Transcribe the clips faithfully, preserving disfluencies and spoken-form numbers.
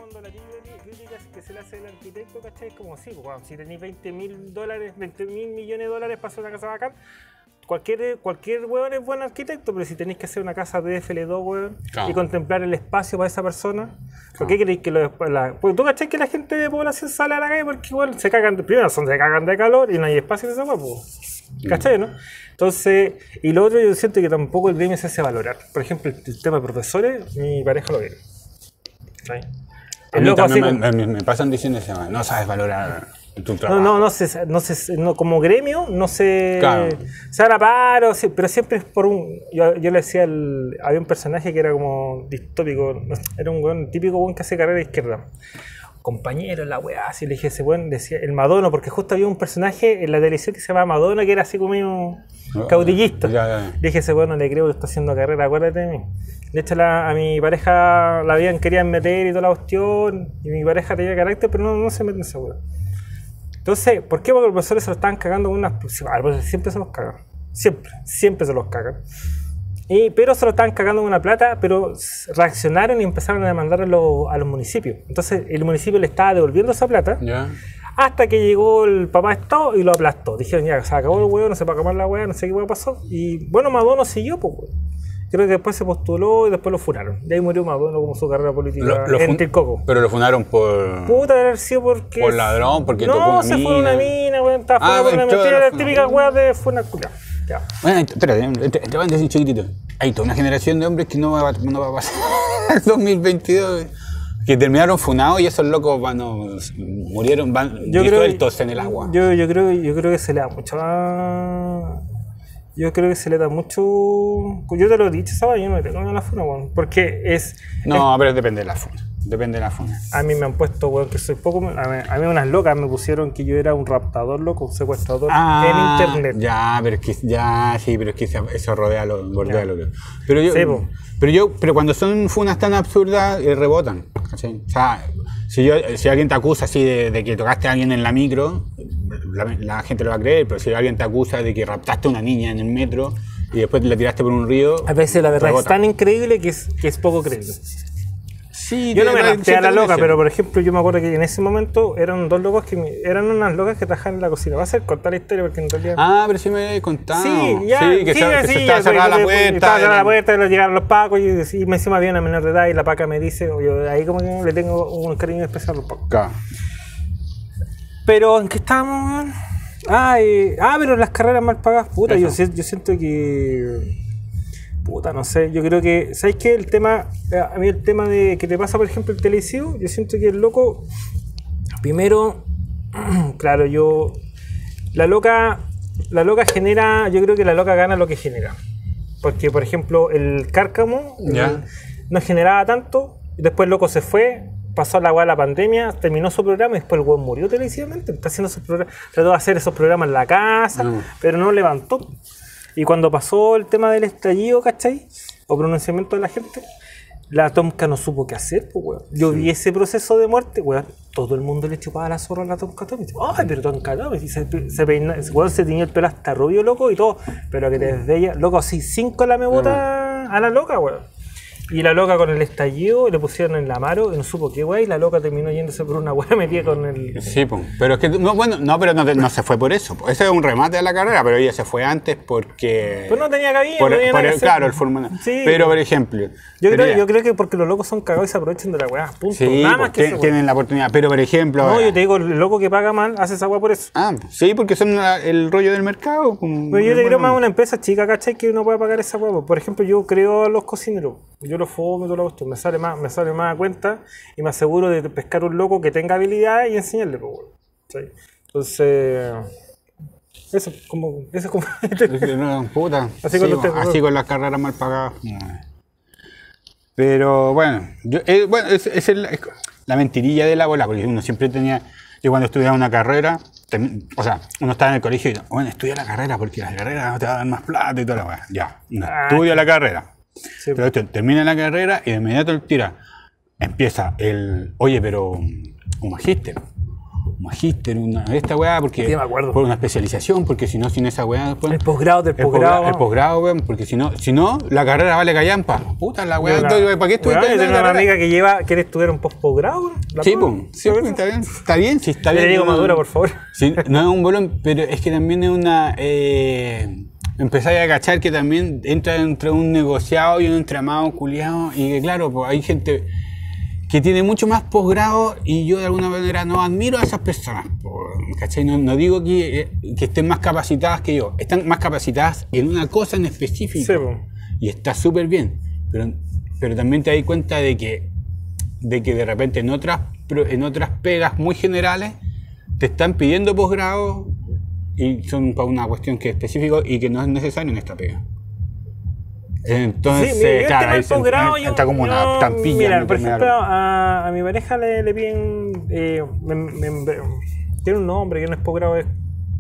cuando la típica crítica que se le hace al arquitecto, ¿cachai? Es como sí, bueno, si tenéis veinte mil dólares, veinte mil millones de dólares para hacer una casa bacán, cualquier, cualquier weón es buen arquitecto, pero si tenéis que hacer una casa de F L dos, weón, claro, y contemplar el espacio para esa persona, ¿por claro. qué queréis que lo la, porque tú cachai que la gente de población sale a la calle porque igual se cagan, primero son se cagan de calor y no hay espacio en esa weón, ¿cachai, no? Entonces, y lo otro yo siento que tampoco el gremio se hace valorar. Por ejemplo, el, el tema de profesores, mi pareja lo viene. A mí también me, como, me, me pasan diciendo eso, no sabes valorar tu trabajo. No, no, no sé, no sé, no, como gremio no se, claro. se hará paro, pero siempre es por un, yo, yo le decía, el, había un personaje que era como distópico, era un weón, típico weón que hace carrera de izquierda. Compañero, la weá, así le dije ese weón, decía el Madono, porque justo había un personaje en la televisión que se llamaba Madono, que era así como medio caudillista. Ya, ya, ya. Le dije ese weón, no le creo que está haciendo carrera, acuérdate de mí. De hecho, la, a mi pareja la habían querían meter y toda la cuestión, y mi pareja tenía carácter, pero no, no se mete en esa weá. Entonces, ¿por qué? Porque los profesores se lo estaban cagando con unas... Siempre se los cagan, siempre, siempre se los cagan. Y, pero se lo estaban cagando con una plata, pero reaccionaron y empezaron a demandar a los, a los municipios. Entonces el municipio le estaba devolviendo esa plata, yeah, hasta que llegó el papá de Estado y lo aplastó. Dijeron, ya, se acabó el huevo, no se va a acabar la hueá, no sé qué hueá pasó. Y bueno, Madono siguió, pues, creo que después se postuló y después lo funaron. De ahí murió Madono como su carrera política lo, lo en Tilcoco. Pero lo funaron por... Puta, debe haber sido porque... Por ladrón, porque no, tocó una se mina. fue una mina, weón, estaba ah, fuera por una mentira, la típica hueá de fue una culia. Ya. Bueno, espérate, te, te van a decir chiquitito. Hay toda una generación de hombres que no va, no va a pasar el dos mil veintidós, que terminaron funados y esos locos van, no, murieron, van yo disueltos creo, en el agua. Yo, yo, creo, yo creo que se le da mucho más... Yo creo que se le da mucho... Yo te lo he dicho, ¿sabes? Yo no me tengo en la funa, bueno, porque es... No, es... pero depende de la funa. Depende de la funa. A mí me han puesto, weón, que soy poco... A mí, a mí unas locas me pusieron que yo era un raptador, loco, un secuestrador ah, en internet. Ya, pero es que... Ya, sí, pero es que eso rodea lo... Bordea lo que... Pero yo... Sí, pero yo... Pero cuando son funas tan absurdas, eh, rebotan. ¿Sí? O sea, si, yo, si alguien te acusa así de, de que tocaste a alguien en la micro, la, la gente lo va a creer, pero si alguien te acusa de que raptaste a una niña en el metro y después la tiraste por un río... A veces la verdad rebota. Es tan increíble que es, que es poco creíble. Sí, yo no me rapté a la loca, pero por ejemplo yo me acuerdo que en ese momento eran dos locos que me, eran unas locas que trabajaban en la cocina. Va a ser cortar la historia porque en realidad... Ah, pero sí me había contado. Sí, ya. Sí, que, sí, se, que sí, se estaba cerrada la puerta. Estaba cerrada la puerta, y llegaron los pacos y, y me encima había una menor de edad y la paca me dice, yo ahí como que le tengo un cariño especial a los pacos. Claro. Pero ¿en qué estábamos? Ah, eh, ah, pero las carreras mal pagadas, puta, yo, yo siento que... Puta, no sé, yo creo que, ¿sabes qué? El tema, a mí el tema de que te pasa, por ejemplo, el televisivo, yo siento que el loco, primero, claro, yo, la loca, la loca genera, yo creo que la loca gana lo que genera. Porque, por ejemplo, el Cárcamo el, no generaba tanto, después el loco se fue, pasó la weá la pandemia, terminó su programa y después el weón murió televisivamente, está haciendo sus programas, trató de hacer esos programas en la casa, no. pero no levantó. Y cuando pasó el tema del estallido, ¿cachai? O pronunciamiento de la gente, la Tomka no supo qué hacer, pues, weón. Yo sí. vi ese proceso de muerte, weón. Todo el mundo le chupaba la zorra a la Tomka Tomic. Ay, pero Tomka Tomic. Y se, se peinó, weón, se tiñó el pelo hasta rubio, loco, y todo. Pero que desde ella, loco, así, cinco la me bota a la loca, weón. Y la loca con el estallido le pusieron en la Amaro y no supo qué wey, y la loca terminó yéndose por una weá metida con el... Sí, pues, pero es que, no, bueno, no, pero no, no se fue por eso. Ese es un remate de la carrera, pero ella se fue antes porque... Pues no tenía cabida, por, no tenía por nada el, Claro, el formulario. Sí. Pero, por ejemplo... Yo creo, ella, yo creo que porque los locos son cagados y se aprovechan de la weá, punto. Sí, nada más que eso, tienen la oportunidad, pero por ejemplo... No, yo te digo, el loco que paga mal hace esa weá por eso. Ah, sí, porque son la, el rollo del mercado. Como, pero yo te digo más una empresa chica, ¿cachai? Que uno puede pagar esa weá. Por ejemplo, yo creo a los cocineros. Yo los fumo y todo lo gusto. Me sale más, me sale más a cuenta y me aseguro de pescar un loco que tenga habilidad y enseñarle, pues, bueno, ¿sí? Entonces, eso, como, eso es como... no, puta, así, sí, con, así con las carreras mal pagadas. Pero bueno, yo, eh, bueno es, es, el, es la mentirilla de la bola, porque uno siempre tenía, yo cuando estudiaba una carrera, ten, o sea, uno estaba en el colegio y bueno, estudia la carrera porque la carrera te va a dar más plata y toda la weá. Ya, no, ah, estudia la carrera. Sí, pero esto, termina la carrera y de inmediato el tira. Empieza el, oye, pero un magíster, magíster, una, esta weá, porque sí, me acuerdo. Por una especialización, porque si no, sin esa weá después. El posgrado del posgrado. El posgrado, weón, porque si no, si no, la carrera vale callampa. Puta la weá, Una, ¿para qué estuviste? Tengo una amiga que lleva, quiere estudiar un posgrado. Sí, pues, sí, está bien, está bien, sí, está bien. Le digo madura, por favor. Sí, no es un bolón, pero es que también es una. Eh, empezáis a cachar que también entra entre un negociado y un entramado culiado, y que claro, pues hay gente que tiene mucho más posgrado y yo de alguna manera no admiro a esas personas, ¿cachai? No, no digo que, que estén más capacitadas que yo, están más capacitadas en una cosa en específico, sí, y está súper bien, pero, pero también te das cuenta de que, de que de repente en otras, en otras pegas muy generales te están pidiendo posgrado y son para una cuestión que es específico y que no es necesario en esta pega. Entonces, sí, mira, claro, ahí posgrado, está yo, como una yo, tampilla. Mira, por ejemplo, a, a mi pareja le, le piden. Eh, me, me, me, tiene un nombre que no es posgrado, es.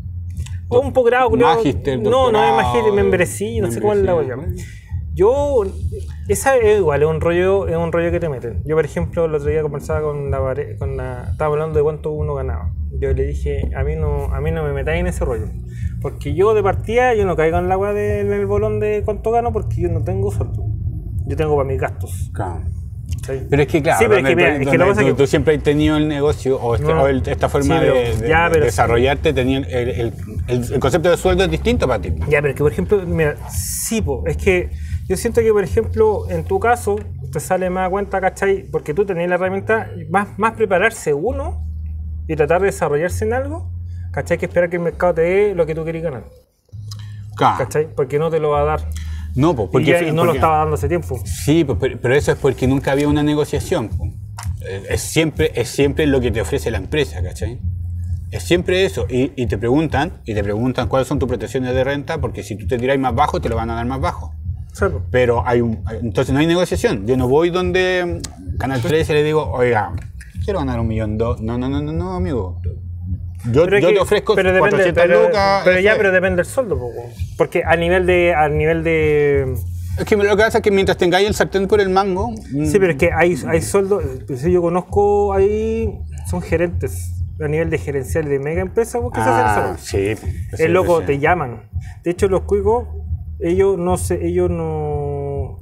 O un posgrado, Magister, no, no es magister, membresía, no sé cuál es la voy a llamar. Yo, esa es igual, es un rollo, es un rollo que te meten. Yo, por ejemplo, el otro día conversaba con la pareja, con la, estaba hablando de cuánto uno ganaba. Yo le dije, a mí no, a mí no me metáis en ese rollo. Porque yo de partida, yo no caigo en la agua del bolón de cuánto gano porque yo no tengo sueldo. Yo tengo para mis gastos. Claro. ¿Sí? Pero es que claro, sí, pero donde, es que, mira, donde, es que lo donde tú, que... tú siempre has tenido el negocio o, este, no, o el, esta forma sí, pero, de, ya, de, de desarrollarte, tenía el, el, el, el concepto de sueldo es distinto para ti. Ya, pero es que por ejemplo, mira, sí, po, es que yo siento que por ejemplo, en tu caso, te sale más a cuenta, ¿cachai? Porque tú tenés la herramienta, más, más prepararse uno y tratar de desarrollarse en algo, ¿cachai? Que esperar que el mercado te dé lo que tú querés ganar. Claro. ¿Cachai? Porque no te lo va a dar. No, pues porque, y, ya, y no porque, lo estaba dando hace tiempo. Sí, pues, pero, pero eso es porque nunca había una negociación. Pues. Es, siempre, es siempre lo que te ofrece la empresa, ¿cachai? Es siempre eso. Y, y te preguntan, y te preguntan cuáles son tus pretensiones de renta, porque si tú te tiras más bajo, te lo van a dar más bajo. Sí. Pero hay un, entonces no hay negociación. Yo no voy donde Canal trece y le digo, oiga, quiero ganar un millón dos. No, no, no, no, no, amigo. Yo, yo que, te ofrezco pero depende, cuatrocientas pero, lucas. Pero ya, pero depende del sueldo, poco. Porque a nivel de, a nivel de. Es que lo que pasa es que mientras tengáis el sartén por el mango. Sí, pero es que hay, hay sueldos. Yo conozco ahí, son gerentes a nivel de gerencial de mega empresas que ah, se hacen sí. Es loco, sí. Te llaman. De hecho, los cuicos, ellos no sé, ellos no.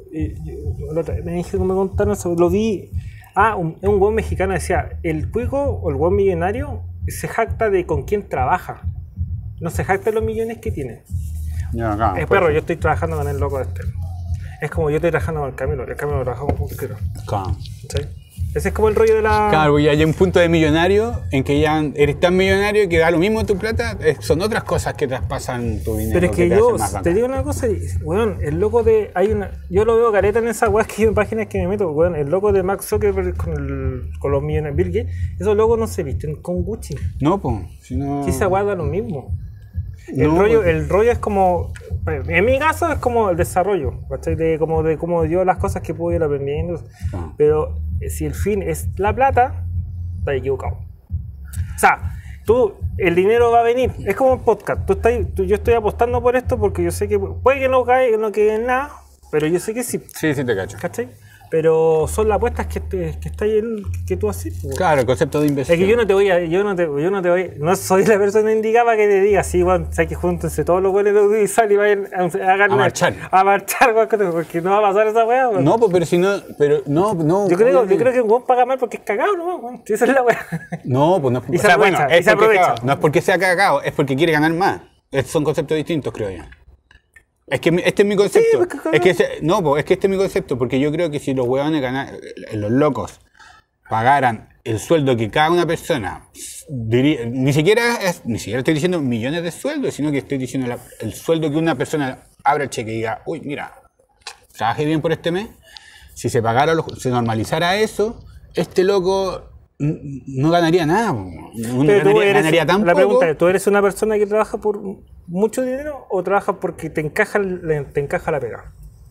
Me dije que me contaron eso, lo vi. Ah, un, un buen mexicano decía: el cuico o el buen millonario se jacta de con quién trabaja. No se jacta de los millones que tiene. Ya, claro, es perro, yo estoy trabajando con el loco de este. Es como yo estoy trabajando con el Camilo. El Camilo trabaja con un quiero. Claro. ¿Sí? Ese es como el rollo de la... Claro, ya hay un punto de millonario en que ya eres tan millonario que da lo mismo tu plata. Son otras cosas que traspasan tu dinero. Pero es que, que yo te, te digo una cosa, weón, el loco de... hay una Yo lo veo careta en esas weas que yo en páginas que me meto, weón, el loco de Mark Zuckerberg con, el, con los millones Bill Gates, esos locos no se visten con Gucci. No, pues, si no... Si esa wea da lo mismo. El, no, rollo, el rollo es como, en mi caso es como el desarrollo, ¿cachai? De como de cómo yo las cosas que puedo ir aprendiendo, ah. Pero si el fin es la plata, estás equivocado. O sea, tú, el dinero va a venir, es como un podcast, tú estás, tú, yo estoy apostando por esto porque yo sé que puede que no caiga, no quede en nada, pero yo sé que sí. Sí, sí te cacho. ¿Cachai? Pero son las apuestas que, te, que está ahí en, que tú haces. Claro, el concepto de inversión. Es que yo no te voy a, yo no te, yo no te voy, no soy la persona indicada que te diga, sí, bueno, sabes que júntense todos los buenos de audiovisual y vayan a, a, a marchar. A marchar, porque no va a pasar esa weá. Bueno. No, pues, pero si no, pero no, no. Yo creo, yo creo que un weón paga mal porque es cagado, ¿no? Bueno, esa es la weá. No, pues no es, y o sea, bueno, es porque cagado, no es porque sea cagado, es porque quiere ganar más. Es, son conceptos distintos, creo yo. Es que este es mi concepto. Sí, es que ese, no, pues, es que este es mi concepto, porque yo creo que si los huevones ganan, los locos pagaran el sueldo que cada una persona, diría, ni siquiera es, ni siquiera estoy diciendo millones de sueldos, sino que estoy diciendo la, el sueldo que una persona abra el cheque y diga, uy, mira, trabajé bien por este mes. Si se pagara, se normalizara eso, este loco no ganaría nada. No ganaría, eres, ganaría tan la poco. pregunta es, ¿tú eres una persona que trabaja por mucho dinero o trabajas porque te encaja, te encaja la pega?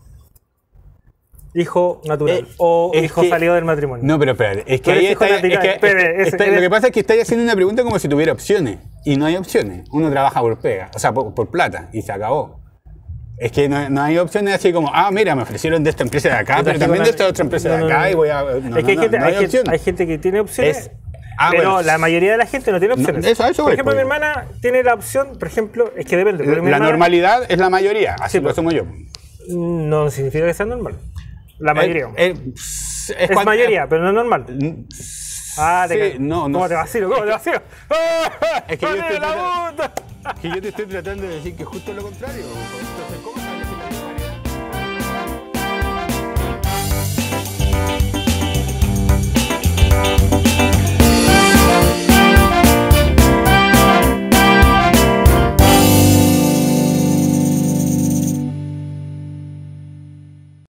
Hijo natural eh, o hijo que, salido del matrimonio. No, pero espérate, es que ahí está, es que, espere, es, está, eres, lo que pasa es que estáis haciendo una pregunta como si tuviera opciones y no hay opciones. Uno trabaja por pega, o sea, por, por plata y se acabó. Es que no, no hay opciones así como, ah, mira, me ofrecieron de esta empresa de acá, pero también de esta otra empresa de acá y voy a... No, es que hay, no, gente, no hay, hay, gente, hay gente que tiene opciones. Es, Ah, pero bueno, la mayoría de la gente no tiene opciones. No, eso, eso por es, ejemplo, pues. mi hermana tiene la opción, por ejemplo, es que depende. La hermana, normalidad es la mayoría, así sí, lo asumo yo. No significa que sea normal. La mayoría. Eh, eh, es es cuando, mayoría, eh, pero no es normal. Ah, te sí, no, no. ¿Cómo te vacilo? ¿Cómo te vacilo? Es que yo, estoy tratando, que yo te estoy tratando de decir que es justo lo contrario. Entonces, ¿cómo?